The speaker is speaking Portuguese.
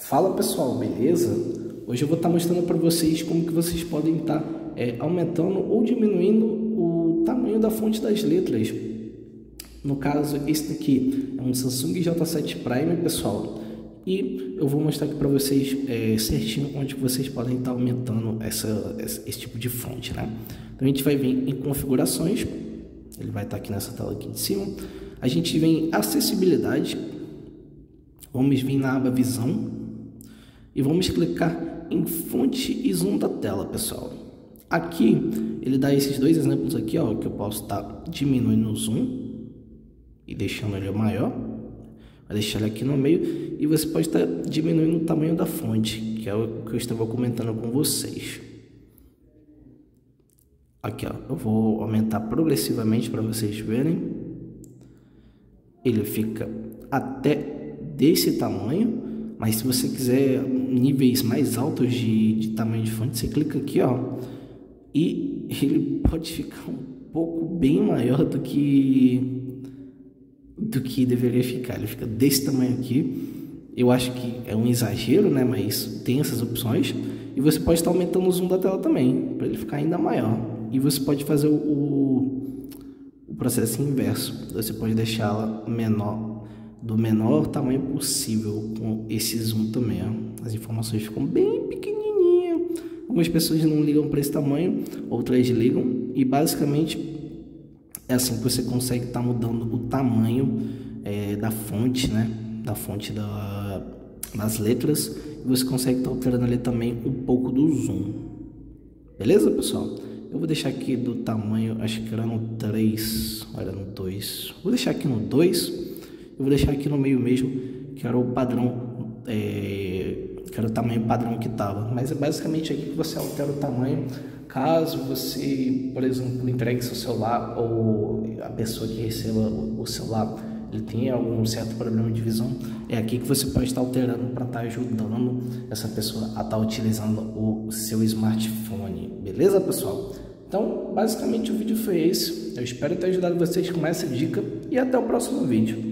Fala pessoal, beleza? Hoje eu vou estar mostrando para vocês como que vocês podem estar aumentando ou diminuindo o tamanho da fonte das letras. No caso, esse daqui é um Samsung J7 Prime, pessoal. E eu vou mostrar aqui para vocês certinho onde vocês podem estar aumentando esse tipo de fonte, né? Então a gente vai vir em configurações, ele vai estar aqui nessa tela aqui de cima. A gente vem em acessibilidade, vamos vir na aba visão e vamos clicar em fonte e zoom da tela, pessoal. Aqui ele dá esses dois exemplos aqui, ó, que eu posso estar diminuindo o zoom e deixando ele maior. Vai deixar ele aqui no meio e você pode estar diminuindo o tamanho da fonte, que é o que eu estava comentando com vocês. Aqui, ó, eu vou aumentar progressivamente para vocês verem. Ele fica até desse tamanho, mas se você quiser níveis mais altos de tamanho de fonte, você clica aqui, ó, e ele pode ficar um pouco bem maior do que deveria ficar. Ele fica desse tamanho aqui. Eu acho que é um exagero, né? Mas tem essas opções. E você pode estar aumentando o zoom da tela também, para ele ficar ainda maior. E você pode fazer o processo inverso. Você pode deixá-la menor, do menor tamanho possível, com esse zoom também, ó. As informações ficam bem pequenininhas. Algumas pessoas não ligam para esse tamanho, outras ligam. E basicamente é assim que você consegue estar mudando o tamanho da fonte, né? Da fonte das letras. E você consegue estar alterando ali também um pouco do zoom. Beleza, pessoal? Eu vou deixar aqui do tamanho, acho que era no 3, olha, no 2. Vou deixar aqui no 2. Eu vou deixar aqui no meio mesmo, que era o padrão, que era o tamanho padrão que estava. Mas é basicamente aqui que você altera o tamanho. Caso você, por exemplo, entregue seu celular ou a pessoa que receba o celular, ele tenha algum certo problema de visão, é aqui que você pode estar alterando para estar ajudando essa pessoa a estar utilizando o seu smartphone. Beleza, pessoal? Então, basicamente o vídeo foi esse. Eu espero ter ajudado vocês com essa dica e até o próximo vídeo.